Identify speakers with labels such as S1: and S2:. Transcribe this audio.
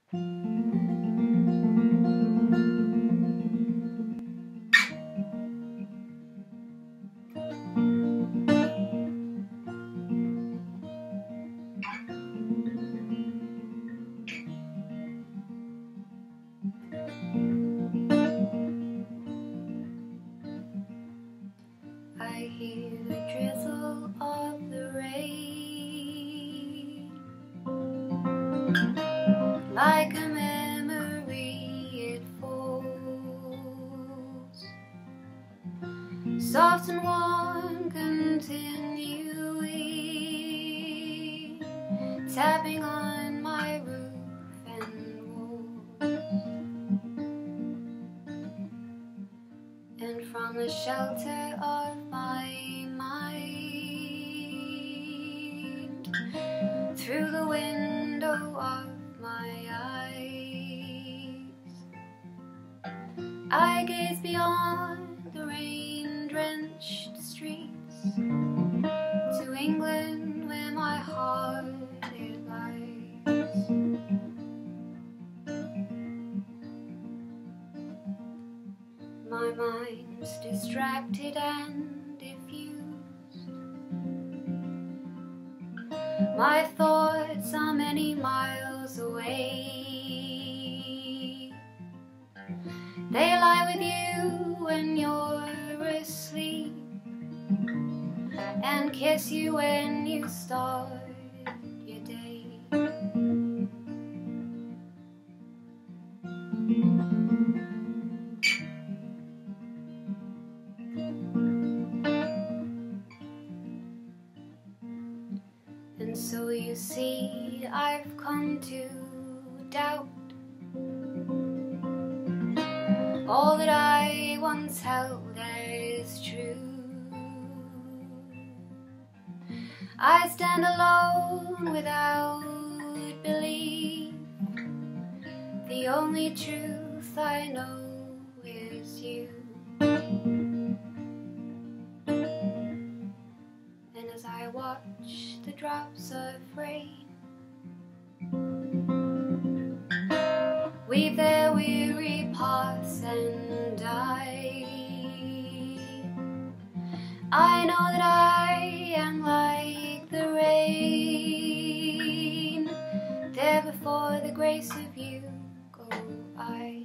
S1: I hear the drizzle of the rain, like a memory it falls, soft and warm continually, tapping on my roof and walls. And from the shelter of my mind, through the window of my eyes, I gaze beyond the rain-drenched streets to England, where my heart it lies. My mind's distracted and diffused, my thoughts are many miles away. They lie with you when you're asleep, and kiss you when you start your day. And so you see, I've come to doubt all that I once held as true. I stand alone without belief. The only truth I know is you. And as I watch the drops of rain weave their weary paths and die, I know that I am like the rain. There before the grace of you go I.